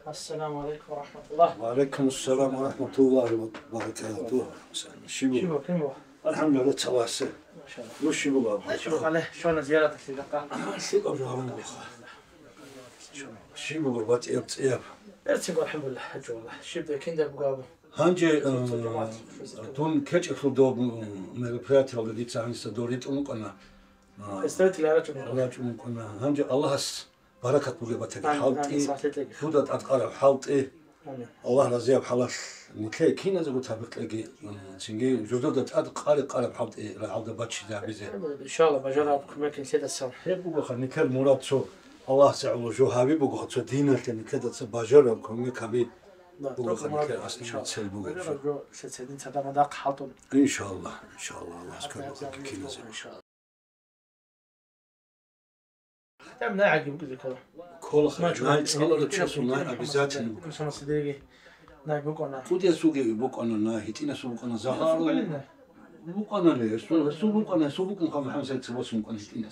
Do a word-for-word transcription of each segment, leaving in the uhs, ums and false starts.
السلام عليكم ورحمة الله. وعليكم السلام ورحمة الله وبركاته. شبو كيمو؟ الحمد لله تواسع. ما شاء الله. وش يبغى؟ شبو عليه شلون زيارتك للقاء؟ شبو الحمد لله. شبو بات يبت يب. ارتقى الحمد لله حج والله. شبو كيندا بقابو. هنجي دون كتش خلدوب مربيات ولا دي تاني سدوريت أمكنا. استويت لي رجل. رجل أمكنا هنجي الله هس بركة مجيبتك حالتي. فودت أتقرب حالتي. الله رزياب حلاش نكلي كينا زوجة تابك لقي سنجي جودة أتقرب قرب حالتي لعودة باتش ذا بيزه. إن شاء الله بجرب كمكن سيد السر. يبغى خلني كل مراد شو الله سعوا جو حبيب بقى خد دينا كني كده بجرب كمي كبي. بقى خلني كل أصلا تسل بقى شو. سيدين سدا مداق حالتون. إن شاء الله إن شاء الله الله سكر كينا زين. إن شاء الله. تم ناعق بقول كذا. كل خير. ناي الله تشوف ناي أبيزات. كل سنة صديقي. ناي بقولنا. فودي سوقي بقولنا ناي هتينا سوقنا زهار. بقولنا ليه سو سو بقولنا سو بقولنا خم خمسة تبص بقولنا هتينا.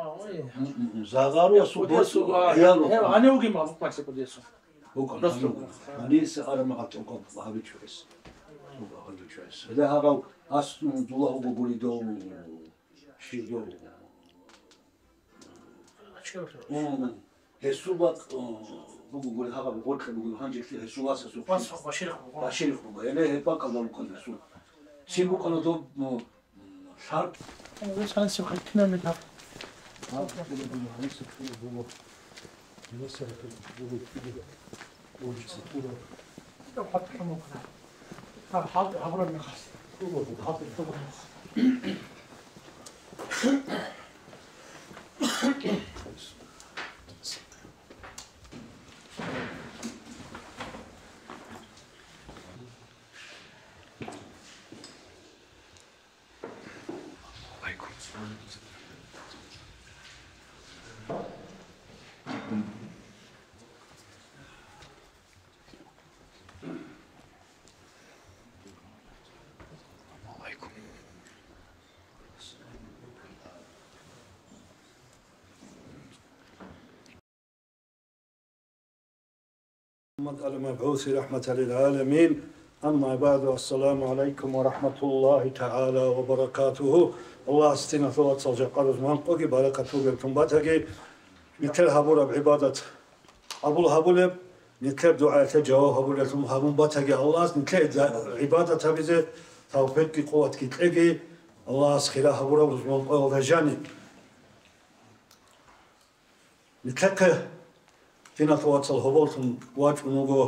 زهار سو بقول سو يالو. أنا وقي ما بقول سو بقول سو. بقولنا. أنا سأرى ما قلت أقول الله بيشويس. الله بيشويس. هذا هذا أصلا الله هو بقولي دو شيء دو. هالسوبك بقول هذا بقول كده بقول هنجي في هالسوباس سوبر وصف بشير بشير خبا يعني هباك الله مكنا سو شيء بقولنا دو شرط بس أنا سوق كنا من هذا ها بقول بقول هنسك في بقول هنسك في بقول كده بقول كده لو حط حمو كنا هذا حاط عبر النخاس بقول حاط الثمر محمد المبعوث رحمة للعالمين أما بعد السلام عليكم ورحمة الله تعالى وبركاته الله استنا ثوات صلجة قرز منقوكي بركاته بكم باتاكي نتل هبور بعبادة أبو الهبول نتل دعاء تجاوه هبول لكم هبون باتاكي الله نتل عبادة تبزي توفيقي قوة كتلقي الله سخيرا هبور منقوه وفجاني نتلقى فينا توصل هبولتم واجب نوجو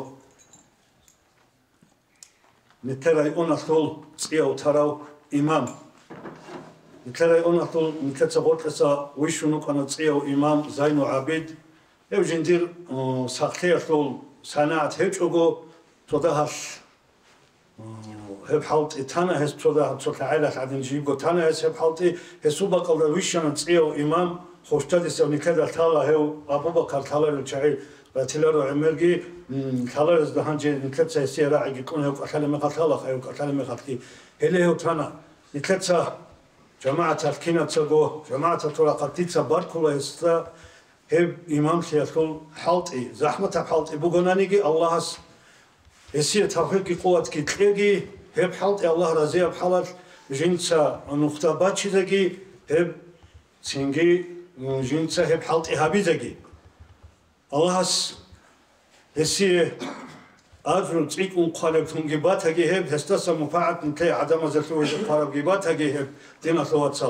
نتلاقي أنا طول سياو تراو إمام نتلاقي أنا طول نكتسبوت لسا ويشونك أنا سياو إمام زينو عبيد يو جندير ساقتي طول سنة هيجوجو تودهش هب حالت تانا هس توده توك عائلة عدن جيبو تانا هس هب حالتي هسوبا قلنا ويشون سياو إمام خوشتادي سوني كذا تلا هو أبو بكر تلا الشعير وتلارو عمرجي تلا الزهان جي نكتسا سيرا يكون هو كلام قتلا خيو كلام قتلي هلا هو تانا نكتسا جماعة الكينة تسقو جماعة ترى قتيت باركولا يستا هب إمام سياسول حالتي زحمة حالتي بقولانيجي الله هس يصير توفيق قوة كتلجي هب حالتي الله رضي بحالت جنسا نقطة باتشيزجي هب سينجي جنسا هب حالتي هابيزجي الله هس يصير أجر تيكون قارب تنجبات هجي هب هستس مفاعل نتلاقي عدم زلتوه قارب جبات هجي هب دينا ثوات صل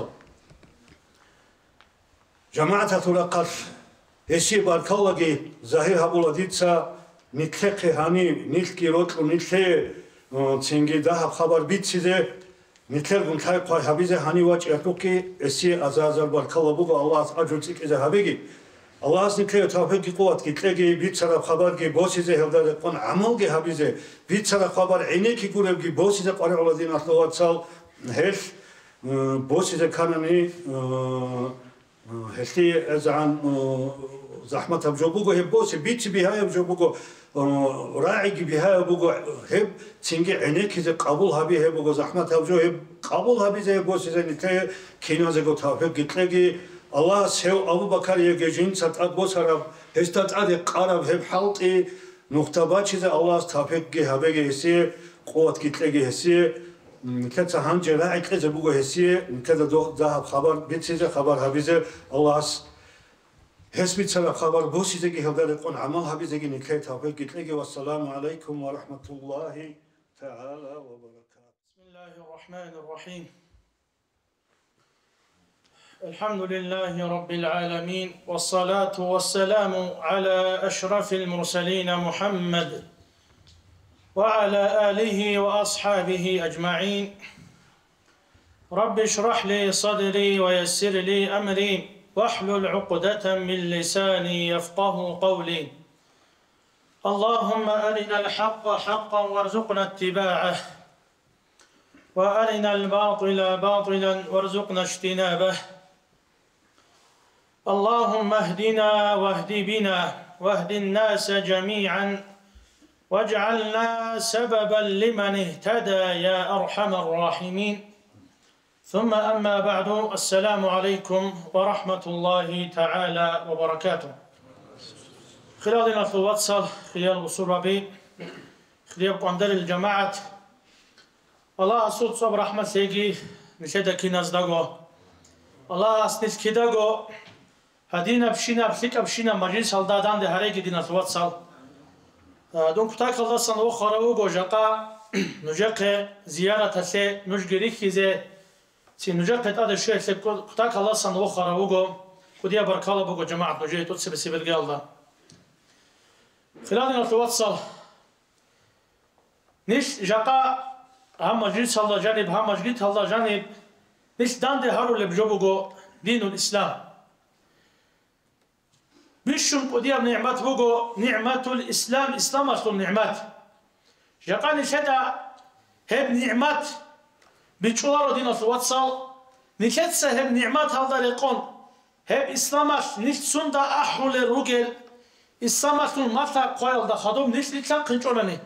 جماعة تلاقت يصير بارك الله جي زهير هبولا ديتسا نتلاقي هاني نتلاقي روتلو نتلاقي تنجي ده خبر بيتسيده نتلاقي نتلاقي قاي هبيزه هاني واج يتوقي يصير أزازر بارك الله بقى الله أجر تيك إذا هبيجي الله أصلاً توفيق قوة كتلاقي بيتسرع خبر كي بوسيزه هذا يكون عمل كي هبيزه بيتسرع خبر عينك يقول كي بوسيزه قارئ الله دين الله واتسال هش بوسيزه كانني هشتي أزعان زحمة بجوبوجو هب بوسي بيت بها بجوبوجو راعي بها بوجو هب تيجي عينك إذا قبول هبي هبوجو زحمة بجو هب قبول هبيزه بوسيزه نتلاقي كينا زكو توفيق كتلاقي الله سيو أبو بكر يجين سات أبو سراب هستات أدي قارب هب حلطي نقطة چیزه الله استافق گه هبه گهسی قوت کتله گهسی کتا هم جراعی که بگو هسی کتا دو ذهب خبر بیتیزه خبر هبیزه الله است حسبي تسمع خبر بوسي زكي هذا يكون عمل هبي زكي نكيت هبي قلت لك والسلام عليكم ورحمة الله تعالى وبركاته. بسم الله الرحمن الرحيم. الحمد لله رب العالمين والصلاة والسلام على أشرف المرسلين محمد وعلى آله وأصحابه أجمعين. رب اشرح لي صدري ويسر لي أمري واحلل عقدة من لساني يفقه قولي. اللهم أرنا الحق حقا وارزقنا اتباعه وأرنا الباطل باطلا وارزقنا اجتنابه. اللهم اهدنا واهد بنا واهد الناس جميعا واجعلنا سببا لمن اهتدى يا أرحم الراحمين. ثم أما بعد، السلام عليكم ورحمة الله تعالى وبركاته. خلال الواتساب خلال وصول ربي خلال قندر الجماعة الله أصوت صب رحمة سيجي نشهد كي نزدقو الله أسنس كدقو هدينا بشينا بسيك بشينا مجلس هالدادان ده هريك دينا الواتساب دون كتاك الله سنو خروجو جاقا نجاق زيارة سي نجري كيزه سي نجاق هذا الشيء سي كتاك الله سنو خروجو وديا بركاله بوجو جماعة نجي توتسي بسي بالقالة خلال الواتساب نش جاقا هم مجلس الله جانب هم مجلس الله جانب نش دان ده هارو لبجوبوجو دين الإسلام بيشون قديم نعمات بوجو نعمة الإسلام إسلام أصل النعمات جاقاني شدا هب نعمات بيشولارو دين الواتساب نكتسه هب نعمات هذا لقون هب إسلامش نش سندا أحول الرجل إسلام أصل ماتا قايل دا خدوم نش لكان قنشولني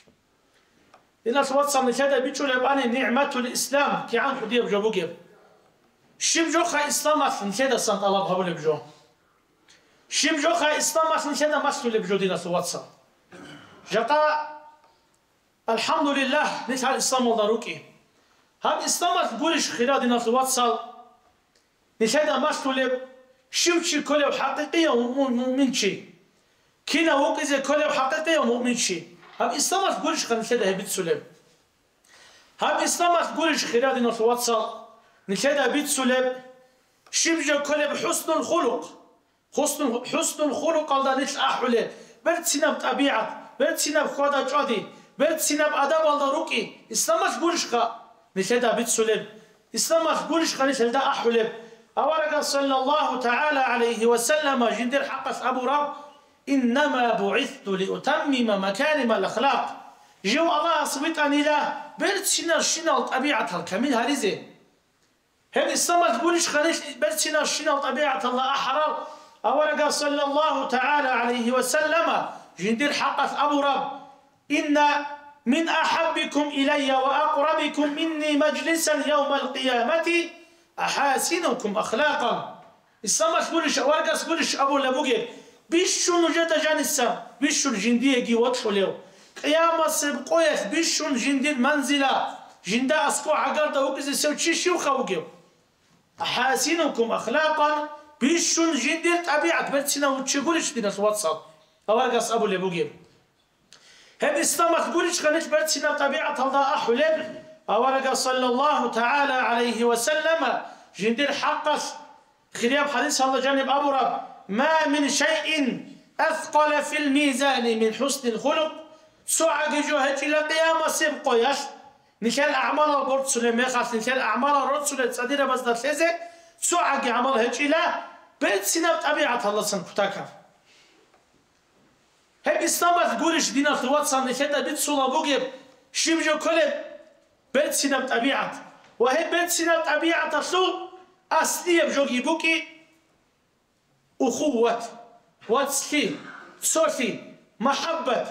دين الواتساب نشدا بيشول يباني نعمة الإسلام كي عن قديم جابوجي شيم جوخا إسلام أصل نشدا سنت الله بحبول بجو شيم جوخا إسلام أصل نشدا مسؤول بجو دين الواتساب جاقا الحمد لله نسأل الإسلام والدروكي هم إسلام تقولش خلال دين الواتساب نشدا مسؤول شو شيء كله حقيقي ومؤمن شيء كنا وقزة كله حقيقي ومؤمن شيء هم إسلام تقولش خلال نشدا بيت سلم هم إسلام تقولش خلال دين الواتساب نشدا بيت سلم شيم جو كله بحسن الخلق حسن حسن الخلق الله نش أحوله برد سيناب طبيعة برد سيناب خدا جادي برد سيناب أدب الله روكي إسلام تقولش خا نشدا بيت سلم إسلام تقولش خا نشدا أحوله أورق صلى الله تعالى عليه وسلم جندر حق أبو رب إنما بعثت لأتمم مكارم الأخلاق جو الله سبحانه لا برد سيناب شنال طبيعة الكامل هريزه هم إسلام تقولش خا برد سيناب شنال طبيعة الله أحرار أورق صلى الله تعالى عليه وسلم جندر حقث أبو رب إن من أحبكم إلي وأقربكم مني مجلسا يوم القيامة أحاسنكم أخلاقا. السماء تقولش أورق تقولش أبو لبوجي بيشون جد جانسا بيشون جندية جي وطلوا قيامة سبقوية بيشون جندير منزلة جندا أسكو عقارد وكذا سو تشيشيو خوجيو أحاسنكم أخلاقا بيشون جندير طبيعة برتسنا وتشغلش دينا واتساب أورقص أبو لبوجي هم إسلام تقولش خنش برتسنا طبيعة الله أحلب أورقص صلى الله تعالى عليه وسلم جندير حقص خريب حديث الله جانب أبو رب ما من شيء أثقل في الميزان من حسن الخلق سعى جوهة إلى قيامة سبقياش نشال أعمال البرد سلمي خاص نشال أعمال الرد سلمي صديرة بس درسيزة سعى عمل هجيلا بيت سنة طبيعة الله سن كتاكا هب إسلام تقولش دينا الوات سن نشدا بيت سولا بوجيب شيمجو كله بيت سنة طبيعة وهي بيت سنة طبيعة تسو أصلية بجوجي بوكي أخوة واتسلي صوفي محبة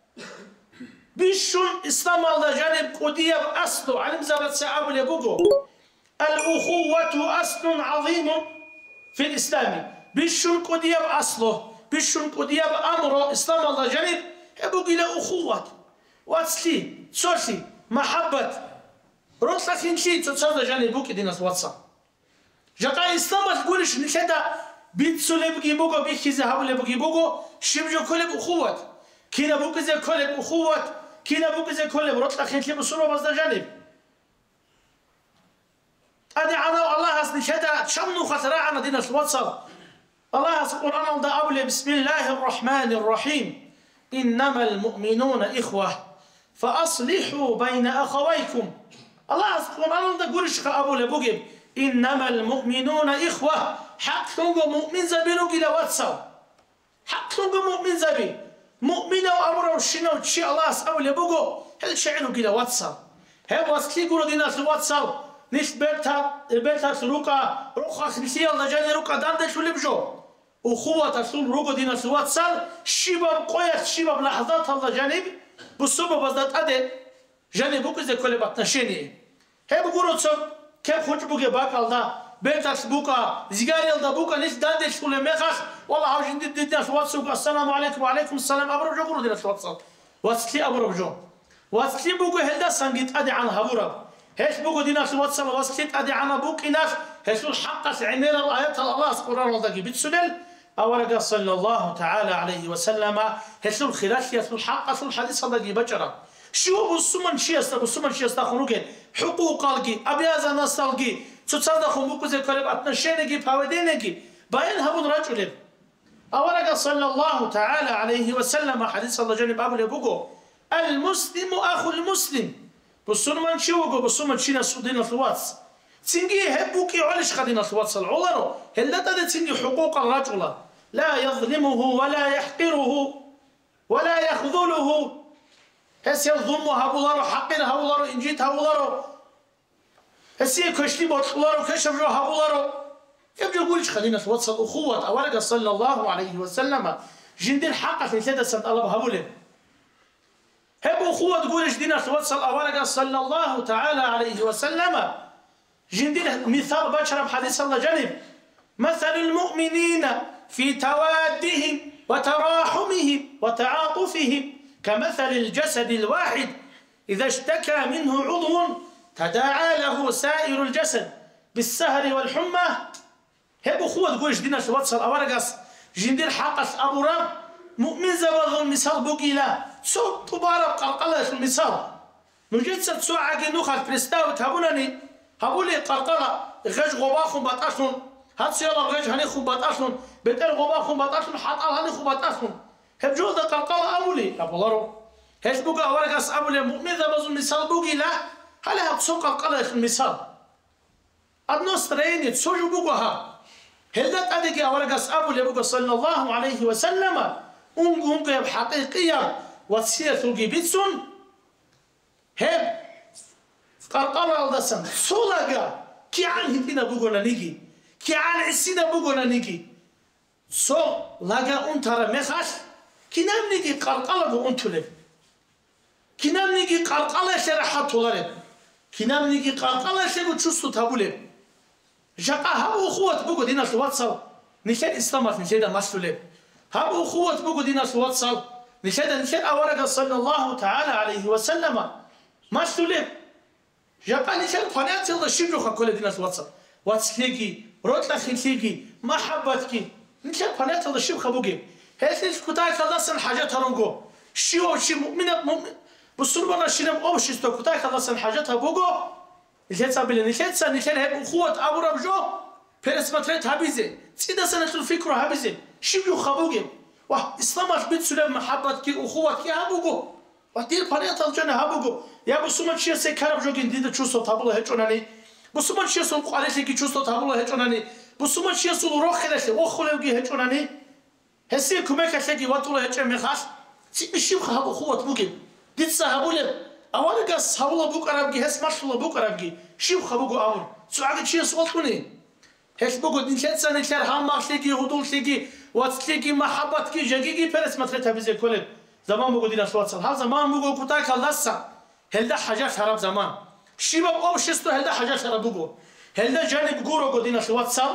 بيشون إسلام الله جانب قدية أصله علم زبط سعاب لبوجو الأخوة أصل عظيم في الإسلام بيشون قدية أصله بيشون قدية أمره إسلام الله جانب هبوك إلى أخوة واتسلي تسوسي محبة روتلا خنشي تصدق جاني بوك ديناس واتسا جاكا إسلام تقولش نشدا بيتسولي بقي بوكو بيخيزي هاولي بقي بوكو شبجو كل بأخوة كينا بوك زي كل بأخوة كينا بوك زي كل روتلا خنشي بسرعة بصدا جانب أدي عنا الله أصلي شدا شمنو خطرا عنا ديناس واتسا الله أصلي القرآن دا أولي بسم الله الرحمن الرحيم إنما المؤمنون إخوة فأصلحوا بين أخويكم الله سبحانه وتعالى يقول شيخ أبو لبوجب إنما المؤمنون إخوة حق ثم مؤمن زبيرو إلى واتساو حق ثم مؤمن زبي مؤمن وأمره الشنا وتشي الله أبو لبوجو هل شعره إلى واتساو هل واتسلي يقولوا دينا في واتساو نيش بيتا بيتا سلوكا روخا خمسية الله جاني روكا داندش ولبجو أخوة تسول روكا دينا في واتساو شباب قوية شباب لحظات الله جانب بالصبح بزدت أدي جانبوك زي كل بطنشيني هي بقولوا تصب كيف خوش بوكي باك الله بيتاكس بوكا زيغاري الدا بوكا نيش داندش كل ميخاش والله عاوش ندي دينا واتسوك السلام عليكم وعليكم السلام أبرو جو قولوا دينا واتساب واتسلي أبرو جو واتسلي بوكا هلدا سانجيت أدي عن هابورا هيش بوكا دينا واتساب واتسلي أدي عن بوك إناش هيش الحق عمير الآيات الله سبحانه وتعالى بتسلل أورق صلى الله تعالى عليه وسلم هيش الخلاف يسل الحق الحديث الله بجرا شو بسمن شيء بسمن شيء استخونوك حقوق الجي أبياز الناس الجي تصدقون بكوزة كلام أتنشينجي باودينجي باين هبون رجل أورق صلى الله تعالى عليه وسلم حديث الله جانب أبو لبوكو المسلم أخو المسلم بسمن شو بسمن شيء نسودين الواتس تنجي هبوكي علش خدين الواتس العلرو هل لا تدي تنجي حقوق الرجل لا يظلمه ولا يحقره ولا يخذله هسي يظلمه هبولارو حقين هبولارو إنجيت هبولارو هسي كشلي بطلارو كشفجو هبولارو يبدو يقولش خلينا توصل أخوة أورق صلى الله عليه وسلم جندين حقا في ثلاثة سنة الله بهبوله هبو أخوة تقولش دينا توصل أورق صلى الله تعالى عليه وسلم جندين مثال بشر بحديث الله جانب مثل المؤمنين في توادهم وتراحمهم وتعاطفهم كمثل الجسد الواحد إذا اشتكى منه عضو تداعى له سائر الجسد بالسهر والحمى هبو أخوة تقولش دينا توصل أورقص جندير حقس أبو رب مؤمن زبغ المثال بقيلا سو تبارك قلقلة المثال نجد ستسوع عقل نخل برستاو تهبونني هبولي قلقلة غيش غباخهم بطاشون هات سيالا غيش هنيخهم بطاشون بتر غباخهم بطاشون حط على هنيخهم بطاشون هب جوزة قلقلة أبولي أبولارو هيش بقى أورقص أبولي مؤمن زبغ المثال بقيلا هل هتسو قلقلة المثال أدنوس ريني تسوجو بقها هل ده أديك أورقص أبولي بقى صلى الله عليه وسلم أنقو أنقو بحقيقية وسير ثوقي بيتسون هب قرقرة الدسن سولاقا كي عن هدينا بقونا نيجي كي عن عسينا بقونا نيجي سو لاقا أنترى مخاش كي نام نيجي قرقرة بو أنتولي كي نام نيجي قرقرة شرحة طولاري كي نام نيجي قرقرة شرحة تشوستو تابولي جاقا هابو أخوة بقو دينا الواتساب نشاد إسلامات نشاد مسلولي هابو أخوة بقو دينا الواتساب نشاد نشاد أورق صلى الله تعالى عليه وسلم مسلولي جاقا نشاد قناة الله شبرخا كل دينا الواتساب واتسليكي روتلا خلسيكي محبتكي نشاد قناة الله شبخا بقو هاتلش كتاك الله سن حاجات هرنقو شيو شي مؤمنة مؤمن بصربنا شنم أو شستو كتاك الله سن حاجاتها بقو نشاد سابيل نشاد سن نشاد هب أخوة أبو ربجو فيرس متريت هابيزي سيدا سنة الفكرة هابيزي شبيو خابوغي واه إسلامات بيت سلام محبتك أخوتك هابوغو واه دير بانيات الجنة هابوغو يا بسومان شيا سي كاربجو جنديد تشوستو تابولا هجوناني بسومان شيا سول قالتي كي تشوستو تابولا هجوناني بسومان شيا سول روخلاشي وخولوغي هجوناني هسي كوميكا شاكي واتولا هجون مخاش سي بشيو خابو أخوت بوغي ديت سهابولي أوارقاس هابولا بوك أرابجي هس ماشولا بوك أرابجي شيو خابوغو أول سوعاقي شيا سوالتوني هش بقول نشأت سنة نشأت هم ماشلكي هدول شلكي واتسلكي محبتكي جاكيكي فرس مترتها بزي كله زمان بقول دينا شوات صل ها زمان بقول كتاك اللسة هل ده حاجة شراب زمان شباب أو شستو هل ده حاجة شراب بقول هل ده جانب جورو بقول دينا شوات صل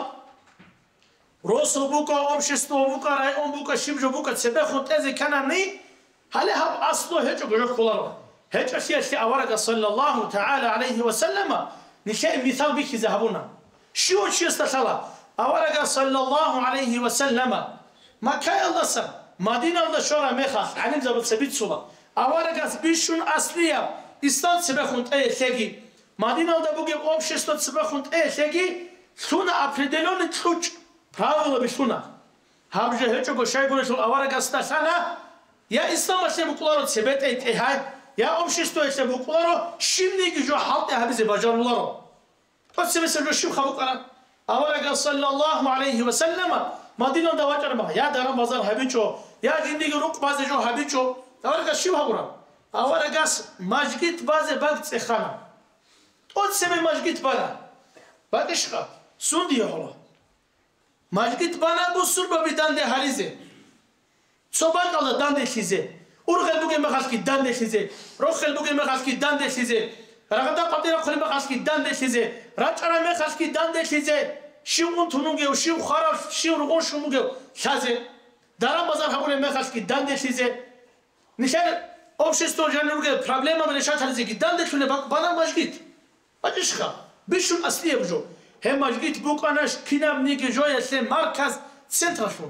روسو بوكا أو شستو بوكا راي أم بوكا شيب جو بوكا تسبخ وتأذي كنامني هل هب أصله هيك بروح كلارو هيك أشياء شيء أورق صلى الله تعالى عليه وسلم نشأ مثال بك ذهبنا شو شيء استشلا أورق صلى الله عليه وسلم ما كان الله سر مدينة الله شورا مخاف عنهم زبط سبيت صلا أورق بيشون أصلية إستان سبخونت أي ثقي مدينة الله بوجي أوبش إستان سبخونت أي ثقي ثونا أبردلون تلوج правила بيشونا هابجه هيك بشيء يقول شو أورق استشلا يا إسلام أشياء بقولارو سبت أي هاي يا أمشيستو أشياء بقولارو شيمني جو حالته هبزي بجارولارو بس مثل شو خبوك أنا أولا صلى الله عليه وسلم مدينة دواجر ما يا دارا مزار هبيشو يا جندي روك باز جو هبيشو أولا شو هبورا أولا قاس ماجيت باز بعد سخانة أول سمي ماجيت بنا بعدش خا سندي هلا ماجيت بنا بسر ببيدان ده هريزه صباح الله دانده چیزه اورخل بوگه مخاش کی دانده چیزه روخل بوگه مخاش کی دانده چیزه رغدا قدر خلی مخاش کی دانده چیزه راچرا مخاش کی دانده چیزه شیون تونوگه شیو خراب شیو رگون شوموگه شازه دارا بازار همون مخاش کی دانده چیزه نشان общество جانوگه پرابلم هم نشان چلیزه کی دانده چونه بانا ماجگیت باجشخا بیشون اصلیه بجو هم ماجگیت بوکانش کینام نیگه جوی سه مرکز سنترشون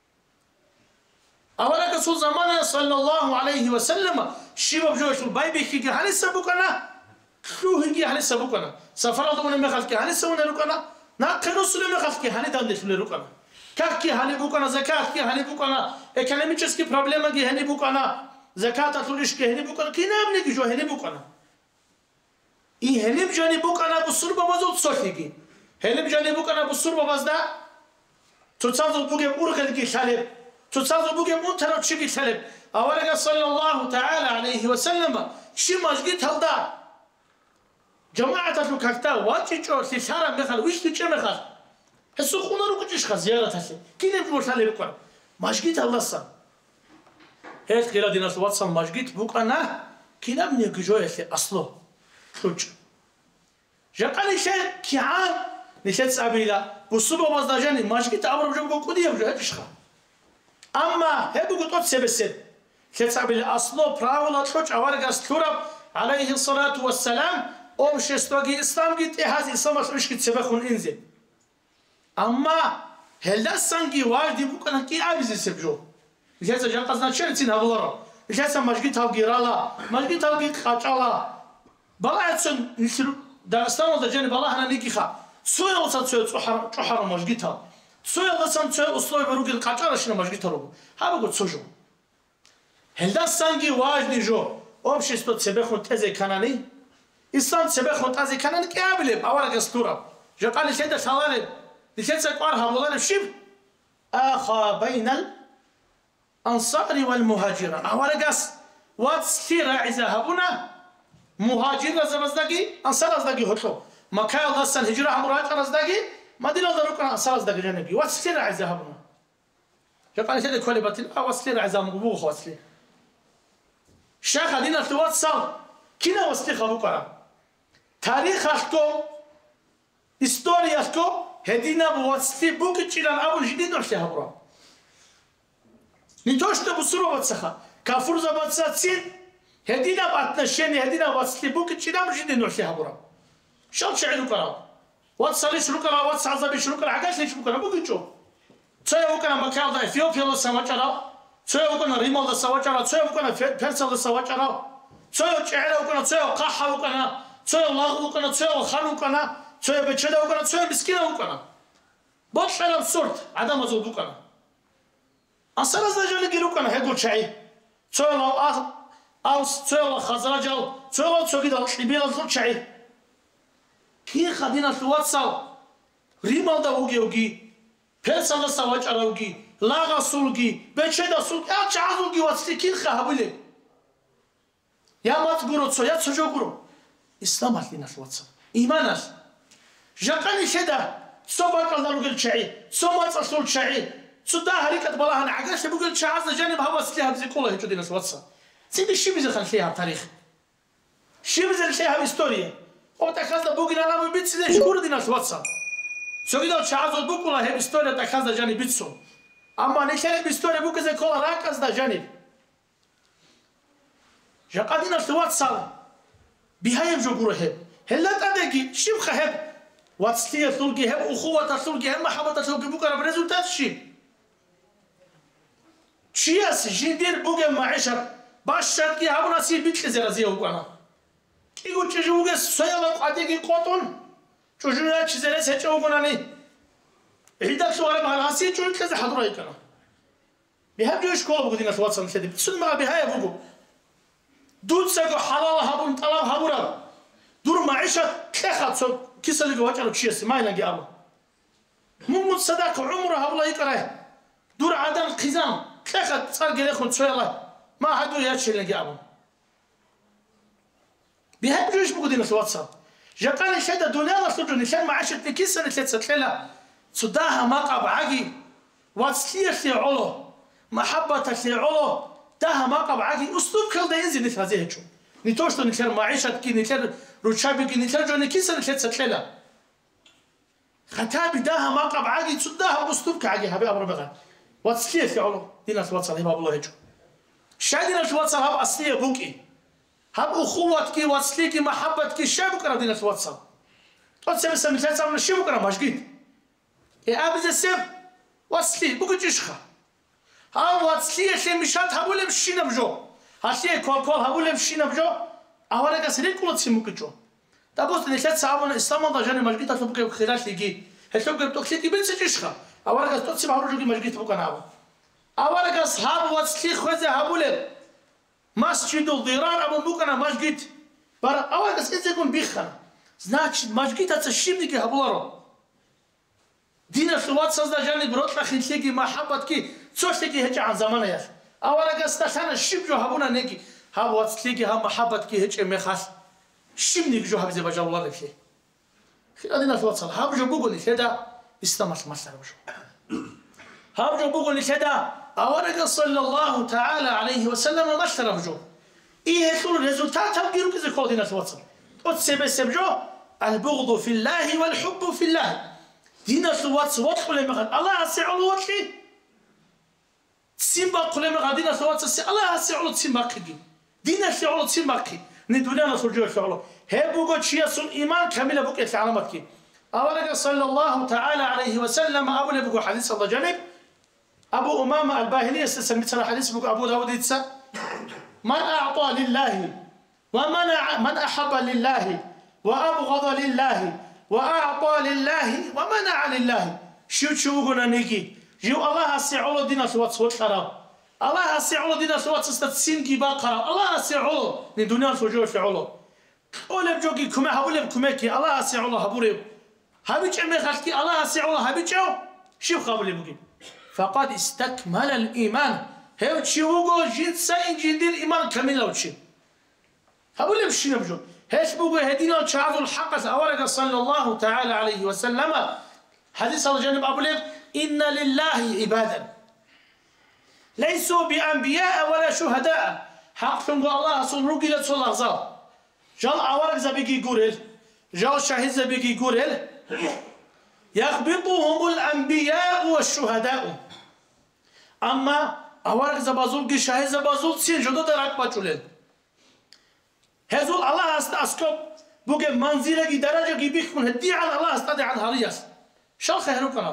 أولا رسول زمانه صلى الله عليه وسلم شباب جوش البايبي كي هل سبوكنا شو هنجي هل سبوكنا سفر الله من مخالك هل سوون لوكنا ناقل رسول مخالك هل داندش لوكنا كاكي هل بوكنا زكاة كي هل بوكنا إكلاميتشسكي بروبلما كي هل بوكنا زكاة تلوش كي هل بوكنا كي نام نيجي جو هل بوكنا إيه هل بجاني بوكنا بسربة مزود صحيحي هل بجاني بوكنا بسربة مزدا تتصادق بوجي أورخل كي شالب تصادق بوجي منتر وشيء سلب أولا صلى الله تعالى عليه وسلم شيء ماجيت هذا جماعة الكاكتا واتيجو سيسارة مثل ويش تيجي مثل السخونة روكتيش خزيارة هسه كين بمرسل بكرة ماجيت الله صار هيك كلا دينا سواتسام ماجيت بكرة كين أبني جوية في أصله خوش جاكالي شيء كيان نشيت سابيلا بصوبة مزدجاني ماجيت أمر بجو بكودي بجو هيك شخا أما هبو قطعت سبسد كتاب الأصل براولا تروج أورق أسطورة عليه الصلاة والسلام أو شستوغي إسلام قلت إحاز إسلام أسرش كت سبخون إنزل أما هل سانجي واجدي بوكنا كي أبيز سبجو لهذا جان قصنا شرطين هبولارو لهذا مجدي هاو جيرالا مجدي هاو جي خاچالا بلا يتسن نسلو داستان ودا جاني بلا هنا نيكي خا سوي وصل سوي تحر تحر مجدي هاو سوي الله سان سوي أسلوب بروج القطار شنو ماجي تروح هذا قلت سوجو هل سانجي واجد جو أبشر استود سبخون تزي كناني إنسان سبخون تزي كناني كابلب أولا كستورة جو قال لي شيء سوالف ليش سكوارها والله شيب أخا بين الأنصار والمهاجرة أولا قص واتسير عزا هبونا مهاجر زبزدقي أنصار زدقي هتلو مكان الله سن هجرة مراجع زدقي ما دينا ضروري أنصار زدقي جنبي واتسير عزا هبونا جو قال لي شيء كولي باتل واتسير عزا مقبوخ واتسير شيخ دينا تواتسال كنا واتسير خبوكرا تاريخ أشكو إستوريا أشكو هدينا بواتسير بوك تشيلان أبو الجديد نرشها برا نتوش تبصروا واتسخا كافور زباتسات سين هدينا باتنشيني هدينا واتسير بوك تشيلان الجديد نرشها برا شال شعلو كرا واتسالي شلو كرا واتس عزابي شلو كرا عقاش ليش بكرا بوك تشو تسوي وكنا مكان ذا إثيوبيا الله سماجرا تسوي وكنا ريمال الله سماجرا تسوي وكنا فارس الله سماجرا تسوي شعلة وكنا تسوي قحة وكنا تسوي لاغ وكنا تسوي خان وكنا تسوي بتشدة وكنا تسوي مسكينة وكنا بطل على الصورت عدم زود وكنا أصلا زاجل يجيلو كنا هيقول شيء تسوي لا أص أوس تسوي لا خزرجال تسوي لا تسوي كده يبي لا تقول شيء كي خدينا تواتسال ريمال ده وجي وجي فارس الله سماجرا وجي لاغ سولجي بتشدة سولجي أو شعزولجي واتسكين خابيله يا ما تقولوا تسوي يا تسوي قولوا إسلام هالدين الواتساب إيمانه جاكني شدا صباك الله لقول شيء صومات أصل شيء صدا هريكة بلاهن عقاش بقول شعاز جانب هوا سليها بزي كله هيجو دين الواتساب سيد الشيء بيزخل فيها تاريخ شيء بيزخل فيها هستورية أو تأخذ بوجنا أنا ببيت سيد شكور دين الواتساب سو كده شعاز بقوله هي هستورية تأخذ جانب بيتسو أما نشأ بهستورية بوك زي كله راكز ده جانب جاقادين الواتساب بهايم جو بروحه هلا تادقي شبخه هب واتسليه تلقي هب اخوه تلقي هب محبه تلقي بكره بريزولتات شي شياس جندير بوغ معيشه باشات كي هابنا سي بيت زرازيه وقنا يقول تجوغ سيلا قاديكي قطن تجونا تشزلا سچو وقناني عيدك سوره مع راسي تقول كذا حضره يكنا بهاب جوش كول بغدينا تواتساب كذا بتسد مع بهاي بوغو دود ساقو حلال هابون طلب هابورا دور معيشه كخات سو كيسلي واجرو تشيس ما يلاقي ابو مو صداق عمره هبلا يقرا دور عدم قزام كخات صار قال اخو تسويلا ما حدو ياتشي يلاقي ابو بهاب جوش بغدينا تواتساب جاقاني شدا دولار صدو نشان معيشه كيسه ثلاثه ثلاثه صداها مقب عقي واتسليه في علو محبة تشيعله تها ما قبعك أسلوب كل ده ينزل نتهزيه شو نتوشتو نتلر معيشة كي نتلر روشابي كي نتلر جو نكيسة نتلر ستللا ختابي داها ما قبعك تصداها أسلوب كعجي هبي أمر بغا واتسليه في علو دينا تواتسل هبا الله يجو شادينا تواتسل هب أصليه بوكي هب أخوة كي واتسليه كي محبة كي شابو كنا دينا تواتسل تواتسل بس مثال سامنا الشيبو كنا مشجيد يا أبز السيف واتسليه بوكي تشخه ها واتسليه شيء مشات هقول بشينا بجو هاتيه كول كول هقول بشينا بجو أهوارك أسرع كل شيء ممكن جو تابوس نشات سامون إسلام ده جاني مشجيت أسوق خلال تيجي هسوق بتوكسيتي بنس تشخه أهوارك أستوتسي بعرض جوجي مشجيت بكون هذا أهوارك أصحاب واتسليه خوزة هقول مسجد الضرار أبو بكنا مشجيت برا أهوارك أسكت يكون بيخنا значит مشجيت هتشيمني كي هبولارو دينا سوات صدق جاني بروت لخنتيجي محبتك صوتك هيك عن زمان يا أخي أولا قصدنا الشيب جو هبونا نيجي هبوات تيجي هم محبتك هيك مخاص شيب نيجي جو هبزي بجاو الله لك خير دينا سوات صل هب جو بقول كذا استمر ما استمر هب جو بقول كذا أولا صلى الله تعالى عليه وسلم ما اشترى جو إيه هذول الريزولتات هم جيرو كذا كل دينا سوات صل وتسيب سبجو البغض في الله والحب في الله دينا سوات سوات كل ما الله أسيع الوقت سيمبا كل ما قاعدين سوات سي الله أسيع سيمبا كذي دينا سيع سيمبا كذي ندونا نسولجوا سيع هي بوجود شيء سن إيمان كاملة بوك في علامات كذي أولا صلى الله تعالى عليه وسلم أبو نبي حديث الله جانب أبو أمامة الباهلي استسميت سنة حديث بوك أبو داود يتسا من أعطى لله ومنع من أحب لله وأبغض لله وأعطى لله ومنع لله شو شو قلنا نيجي جو الله أسيعله دينا سوات سوات خراب الله أسيعله دينا سوات ستسين كبار خراب الله أسيعله ندنيا سوجو فعله أولب جوكي كم هقولب كمكي الله أسيعله هبوريب هبيج أمي خالتي الله أسيعله هبيجو شو قابل يبغي فقد استكمل الإيمان هو شو جنس إنجيل الإيمان كامل أو شيء هقولب شيء نبجو هش بقول هدينا الشعب الحق أورك صلى الله تعالى عليه وسلم حديث الله جانب أبو لب إن لله عبادا ليسوا بأنبياء ولا شهداء حق تنقل الله صلى رجل صلى الله عليه جال أورك زبيكي قريل جال شهيد زبيكي قريل يخبطهم الأنبياء والشهداء أما أورك زبازول كي شهيد زبازول سين جدو درك باتشولل هذول الله است اسكوب بوجه منزله کی درجه کی بيكون هدي على الله استدعى عن هرياس شو خيرو كنار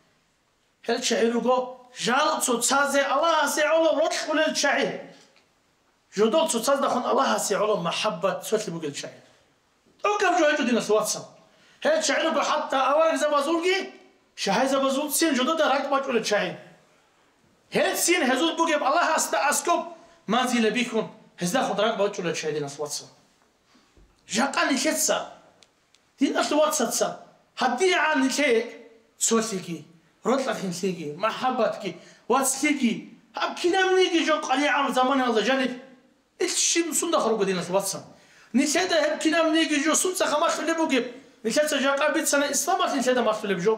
هل شعيرو جال تصازه الله سيعلو روح كل الشعير جدول تصاز دخون الله سيعلو محبه سوت بوجه الشعير او كم جو هجو دينا سواتسا هل شعيرو حتى اول زبازولكي شهي زبازول سين جدول درك باكل الشعير هل سين هزول بوجه الله است اسكوب منزله بيكون هزدا خضراك باوتشو لتشاهد دينا سواتسا جاقاني كتسا دينا سواتسا هدي عن لكي سواتيكي رطلك نسيكي محبتكي واتسليكي هب كنا منيكي جو قليل عام زمان الله جانب الشي من صندوق خروج دينا سواتسا نسيدا هب كنا منيكي جو صنصا خماش في اللي نسيدا جاقا بيت سنة إسلامات نسيدا ماش في اللي بجو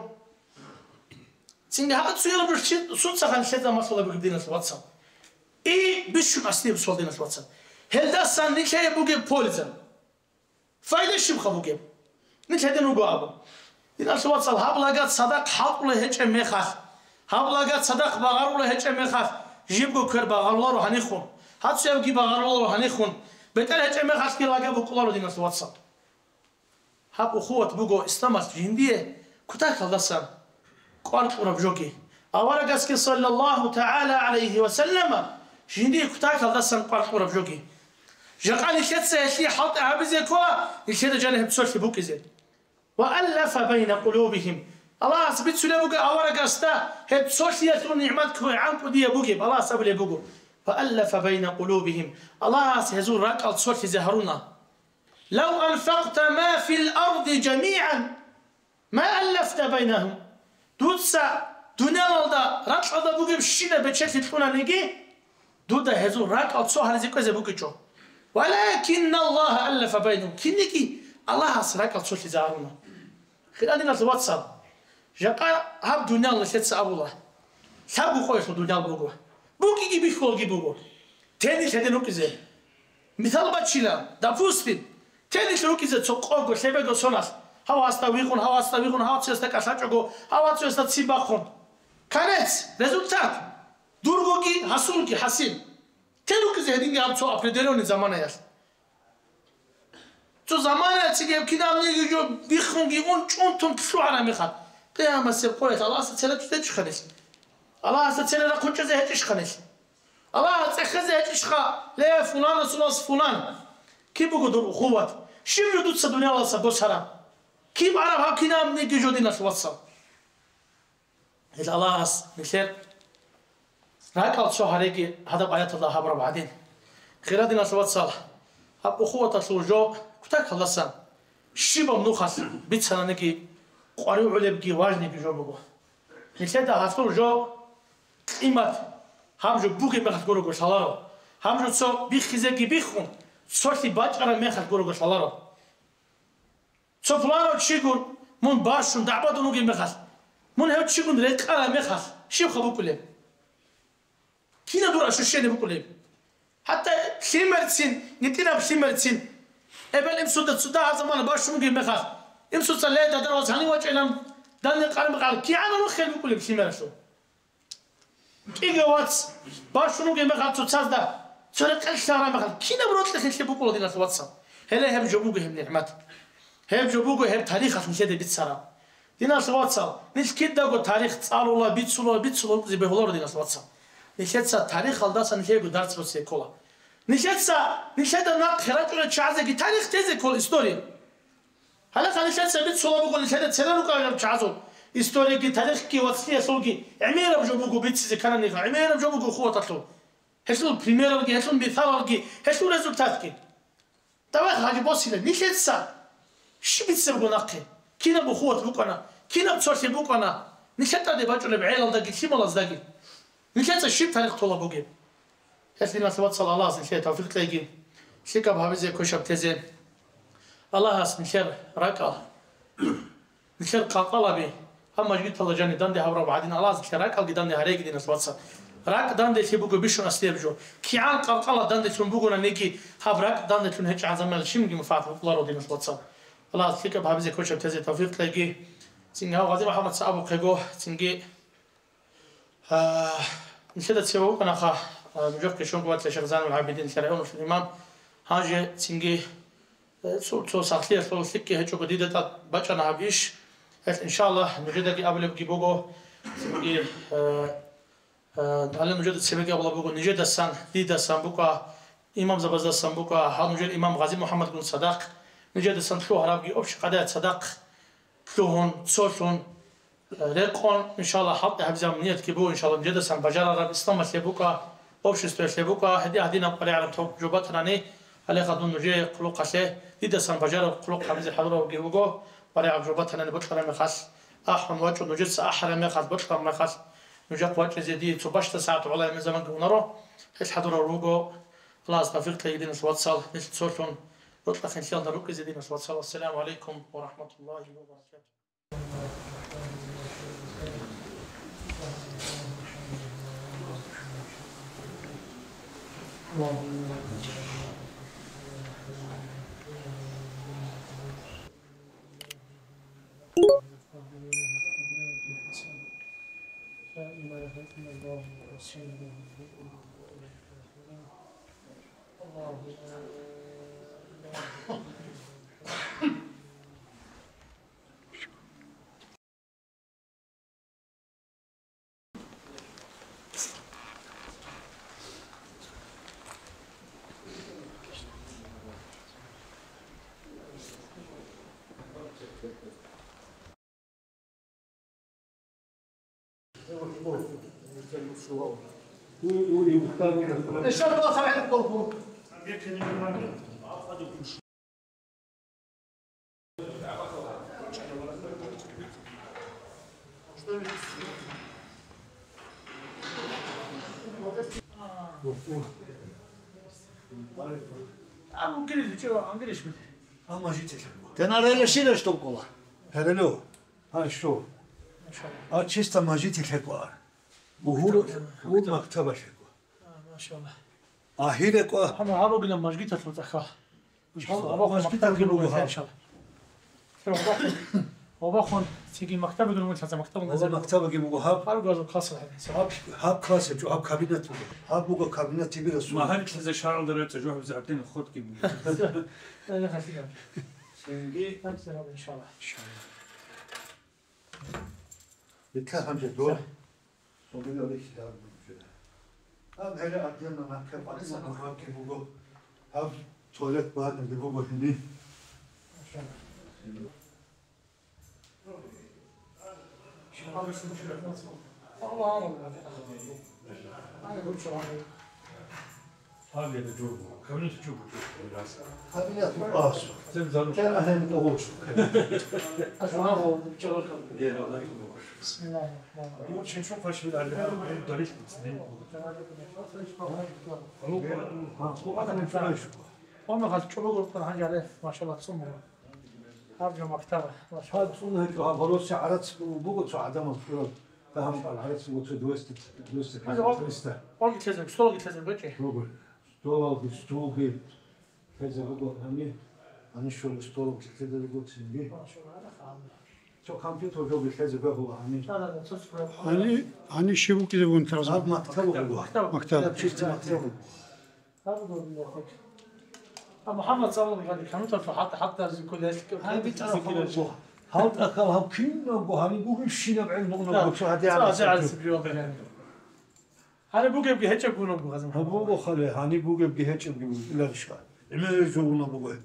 سنجا هاد سويلا برشيد صنصا خان نسيدا ماش في اللي دينا سواتسا إيه بيشوف أصلي بسوال دينا سواتسا هل ده سان نكاية بوجي بوليزن فايدة شو بخا بوجي نكاية نوجو أبو دينا سواتسا هابلاقات صدق حق ولا هيك ميخاف هابلاقات صدق بغار ولا هيك ميخاف جيبو كر بغار ولا هنيخون هاتسو يبقي بغرولو هنخون بتل هجمي خاص كي لاقا بقولارو ديناس واتساب هاب أخوة بوجو استمس جندية كتاك الله قال قرب جوكي أولا قاسك صلى الله تعالى عليه وسلم جندية كتاك الله قال قرب جوكي جاقاني شتسا يشي حط عبزي كوا يشي جانه بسول في بوكي زين وألف بين قلوبهم الله سبيت سلابوك أولا قاستا هب سوشي يتون نعمات كوي عام قدية بوكي الله سبلي بوكو فألف بين قلوبهم الله سيزور راك الصور في زهرونا لو أنفقت ما في الأرض جميعا ما ألفت بينهم دوتسا دنيا لالدا راك على بوكي بشينا بتشتي تكونا نيجي دودا هزور راك الصور هذي كوي زبوكي شو ولكن الله ألف بينهم كنيكي الله سراك الصور في زهرونا خلالنا الواتساب جاء هاب دنيا الله شتسا أبو الله سابو خويش دنيا بوكو بوكي جي بيخول جي بوكو تاني شدي نوكيزه مثال باتشيلا دافوستين تاني شروكيزه تسوقوغو شبكو سوناس هوا استويخون هوا استويخون هوا تسيستا كاشاچوغو هوا تسيستا تسيباخون كانت ريزولتات دورغوكي حسولكي حسين تلوكيزه هدينغي هم تو ابريديروني زمانه ياس تو زمانه تيجي كينام نيجي جو بيخونغي اون چونتون كفلو على ميخات قيامة سيبقويت الله ستسيلا تتش خنش الله ستسيلا لكونچ زي هتش خنش الله تأخذ هتشخا لا فلان سلاس فلان كيف بقدر أخوات شو يدود سدنيا الله سبوس حرام كيف عرب هكينا من يجي ناس وصل إذا الله أس مثل هاك الشو هريجي هذا بآيات الله هبر بعدين خيرات ناس وصل هب أخوة سوجو كتاك الله سان شيبا منوخس بيت سنة نكى قارئ علب جي واجني بيجو بقول مثل ده هفتور جو إيمات هم جو بوكي مخت گورو گوشالارو هم جو سو بیخیزه کی بیخون سوشی باج کرا مخت گورو گوشالارو سو فلانو چیگون من باشون دعوت اونو گی مخت من هیچ چیگون رکارا مخت شیو خبو کلیم کینا دور اشوشیه بکلیم حتی شیمرتسین نتینا بشیمرتسین اول امسود سودا هزمان باشون گی مخت امسود سلیت دادن واس هنی واج علم دان قرم قال کی عملو خیل بکلیم شیمرتسو كي واتس باشونو جي مخات تصدق سرق الشارع مخات كينا بروت لك شي بوكو دينا واتساب هلا هم جوبوغو هم نعمت هم جوبوغو هم تاريخ مشيت بيت سرا دينا واتساب نيش كيدا جو تاريخ تصال والله بيت سولو بيت سولو زي بهولور دينا واتساب نيشت سا تاريخ خلداسا نيشي جو دارس بس كولا نيشت سا نيشت ناق خيرات ولا تشازه كي تاريخ تيزي كول استوري هلا كان نيشت سا بيت سولو بوكو نيشت سيرانو كان تشازو استوري كي تاريخ كي واتسيا سولكي عميره بجوبوغو بيت سي كان نيخ عميره بجوبوغو خو تطلو هشلو بريميرو كي هشلو مثال كي هشلو ريزولتات كي توا حاجه بوسيله نيشت سا شي بيتسبغو ناقي كينا بخوت بوكنا كينا بصورتي بوكنا نيشت دي باجو بعيل داكي شي مالاز داكي نيشت شي تاريخ طولا بوكي هسلينا سوات صلى الله عليه وسلم توفيق تلاقي شيكا بهابزي كوشاب تزين الله اس نشر راكا نشر قاقلا أما جيت الله جاني داندي هورا بعدين الله زكي راك ألقي داندي هريك دينا سواتسا راك داندي في بوكو بيشون أستير بجو كي عان قلقلا داندي تون بوكونا نيكي هاب راك داندي تون هيك عن زمان شيم مفاتح بقلارو دينا سواتسا الله زكي بهابزي كوشاب تزي توفيق تلاقي تنجي هاو غازي محمد سأبو قيقو تنجي نشدت سيبو كنا خا مجوك كشون قوات لشغزان والعابدين شرعون في الإمام هاجي تنجي سو سو ساخلية سو سكي هيك جديدة تات بچنا هبيش إن شاء الله نجد كي قبل بجيبوجو تنجي على نجد سبكي قبل بجيبوجو نجد السن ديد السن بكا إمام زبزة السن بكا هذا نجد إمام غازي محمد بن صدق نجد السن تلو هرابي أبش قدرت صدق تلوهن تصورون ريقون إن شاء الله حط حفظ أمنية كيبو إن شاء الله نجد السن بجار عرب إسلام سبوكا أبش سبوكا هدي هدينا قري على توب جوباتنا ني على خدون نجي قلوق قشه ديد السن بجار قلوق حفظ حضره بجيبوجو برای عجوبات هنر بطلع مخاص أحرم وجه نجد سأحرم مخاص بطلع مخاص نجد وجه زيدي تبشت ساعة ولا من زمان قونرو هيش حضر الروجو خلاص توفيق تيجي نسوات صال هيش تصورون بطلع إن شاء الله نروك زيدي نسوات صال والسلام عليكم ورحمة الله وبركاته. لا إله إلا الله ورسوله اما جيت تناريلا شيلة شتوكولا. هلو هاي شو اه تشيستا ما جيت الحكوا وهو هو مكتبه الحكوا ما شاء الله. اه هي لك محمد هذا قلنا ما جيت تلتخا. ان شاء الله ما جيت تلقوا ان شاء الله. وباخون تيجي مكتبه قالوا انت مكتبه هذا مكتبه جي وهاب هذا قالوا خاصه هاب هاب كاسه جو هاب كابينت هاب بوغا كابينت تبي رسول ما هلك زي شارل درت جو بزعتين خد كي لا خلينا سنجي ان شاء الله. ان شاء الله يتكلم جدول صوبنا ليش هذا هلا أدينا مكتب أصلا هاب كي بوغا هاب تواليت بعد اللي بوغا هني ان شاء الله. هذا الجو كمان تشوف هذه تقاس كان أهل تغوش بسم الله الرحمن الرحيم. يمكن نشوف ايش بالعلم طريقة التسليم والله قد شو بقول حاجه عليه ما شاء الله تصمم. هذا مكتبه ما شاء الله. هذا صنع هيك فلوس عرض وبوقت شو عدم الفلوس فهم العرض وقت دوست دوست كذا قلت لازم شو قلت لازم بجي. بقول ستول ستوبي كذا بقول همي أنا شو ستول كذا بقول سنجي ما شاء الله هذا فاهم. شو كمبيوتر جو بكذا بقول همي لا لا لا تصبر. هني هني شبو كذا وانت هذا رزق مكتبه بقول مكتبه مكتب شفت مكتبه هذا بقول لك محمد صلى الله عليه وسلم حتى حتى كل هاي بتعرف هاد أكل هم كنا بقول همي بقول شيء بعين نقول بقول شو هذي على على سبيل يعني انا بوجي بجي هيك اقول لك غزم بقول خلي هاني بقول بجي هيك بقول لا شو إما يجونا بقول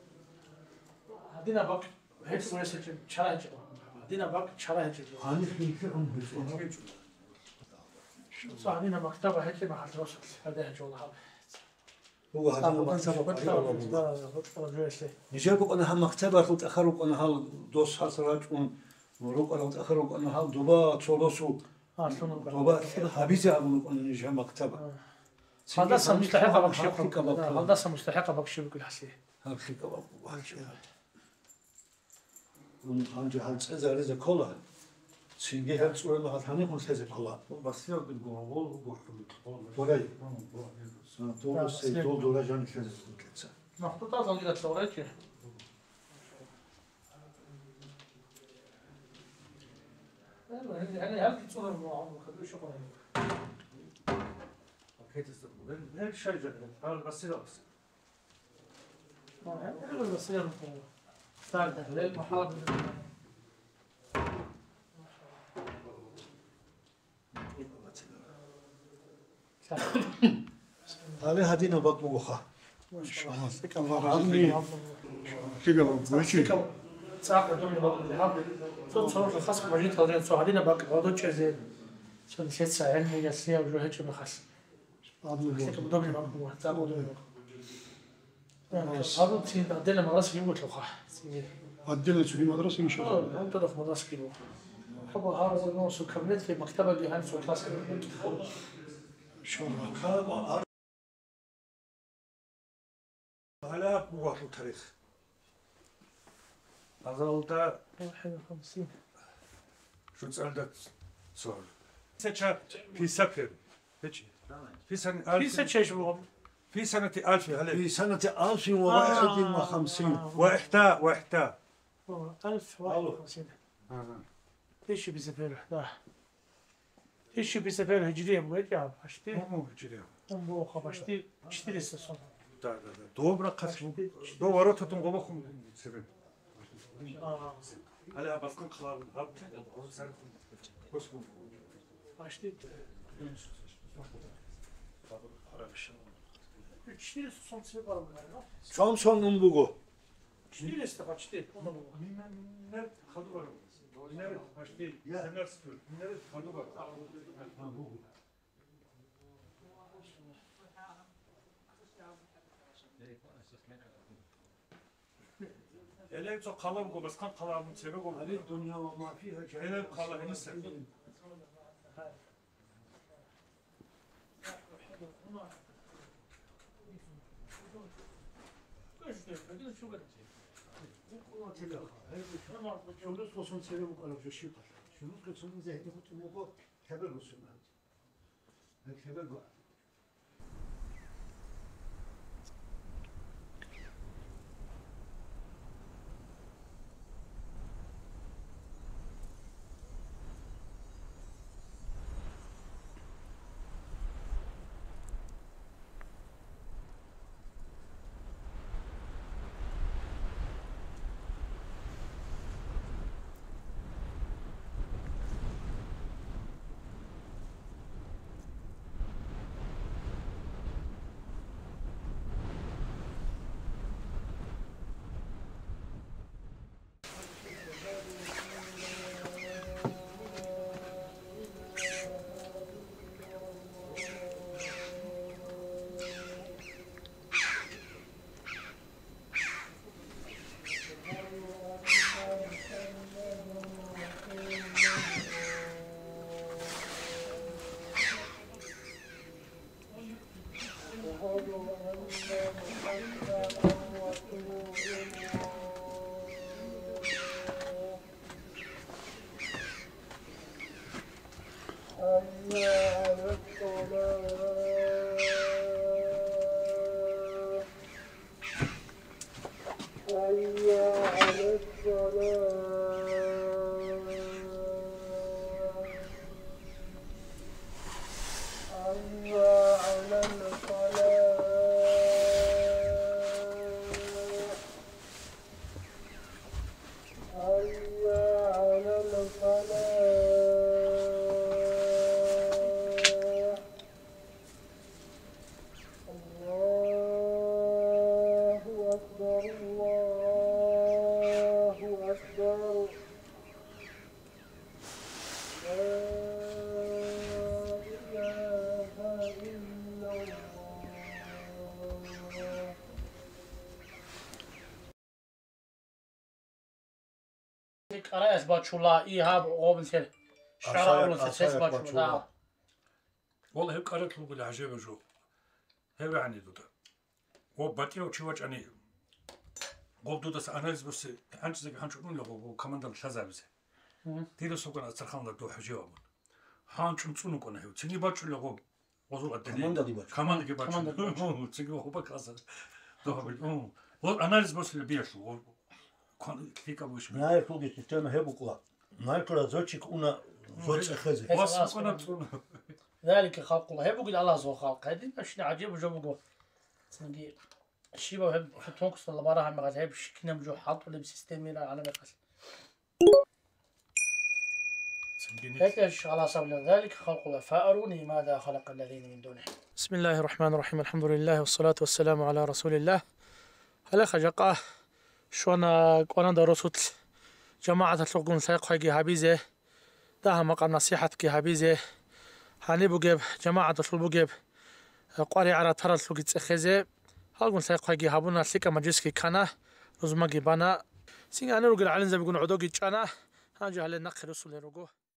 هدينا بق هيك ورثة شرايج هدينا بق شرايج هاني في كم بس صح هدينا مكتبة هيك ما حد وصل هذا هيك والله هو هذا نجيبك أنا هم مكتبة روت أخرك أنا هال دوس حسرات وروك أنا أخرك أنا هال دوبا تولوسو اه شنو دوبا حبيزي أقولك أنا نجيب مكتبة هندسة مستحقة بكشي هندسة مستحقة بكشي بكل حسي هل خيك أبو وحشي ونحن هل تزا رزا كولا سينجي هل تسوي الله هل هنيكون تزا كولا بس يا بالجوال وراي دول سي دول دول جاني تزا كذا محطوطة صغيرة صورتك يعني هل تصور الموضوع خذوا شغل هيك تستقبل هيك شيء جد هذا بس يلا بس ما بس يلا ثالثة للمحاضرة هذه هدينا بطبوخة ما شاء الله فيك الله عظيم فيك الله وشي ساعة دومي بقى صوت صوت الخاص بمجيد تغذين صوت هدينا بقى هذا شيء زين شو نسيت ساعة علمي جالسية وجوه هيك بخاص فيك دومي بقى هو ساعة دومي بقى هذا تين هدينا مدرسة يقول لك عدلنا في مدرسة إن شاء الله. اه أنت في مدرسة كيلو حب هذا النص وكملت في مكتبة اللي هنس وكلاس إن شاء الله. على بوح التاريخ هذا هو واحد وخمسين شو سألت سؤال سنة في سفر هيك في سنة في ألف ست شيء شو في سنة ألف عليه في سنة ألف وواحد وخمسين وإحدى وإحدى ألف واحد وخمسين إيش بيسافر لا إيش بيسافر هجرية بوجه عشتي مو هجري مو خبشتي اشتري السنة Да, да, да. Добра қас. До воротатың қобақым себеп. Hala басқан қаларын алып сәр қосқым. Başlayıp. четыре сом sebep var bunlar. Samson'un bugu. четыреста почти. Minnet kadı var. Minnet başta semler sıfır. Minnet kadı var. Elek çok kalam ko baskan kalamın sebep oldu. Hadi dünya ve ma fiha Elek kala henüz sebep. شونس وصل سيرة مقالة في الشيء شونس كسرون زهدي كنت موقع كبر رسولنا كبر بقى Arayas baçula İhab Obiltel. Şara Obiltel ses baçula. والله هيك قرأت له بالعجيب جو هيك يعني دودا وباتي وشي وجه يعني قول دودا سأناليز بس عنش زي عنش نقول له وكمان ده الشذا بس تيرو سوكنا استرخان ده دو حجيو أمون هانش نصونو كنا هيو تيجي باتشو له وزول قدني كمان ده دي باتشو كمان ده باتشو تيجي هو بكاسة ده هو بال هو أناليز بس اللي بيشو كان كليك أبوش نهاية كل السيستم هيبقوا نهاية زوجك أنا زوج أخذ واسم كنا نصونو ذلك خلق الله هبوق الله زو خلق هذه أشياء عجيبة جو بقول سنجي الشيبة وهب في تونكس ولا براها مغاد هب شكنا بجو حاط ولا بسيستم إلى على مقاس هيك على سبيل ذلك خلق الله فأروني ماذا خلق الذين من دونه. بسم الله الرحمن الرحيم الحمد لله والصلاة والسلام على رسول الله. هلا خجقة شونا قوانا درسوت جماعة تلقون سيق حقي هابيزة ده مقام نصيحتك هابيزة هاني بوجب جماعة دخل بوجب قاري على ترى تلقيت أخذه هالقون سيق حقي هابونا سيك مجلسك كنا رزمة جبانا سين أنا رجل علن زي بيقولون عدوقي جانا هنجي على النقل رسول رجوه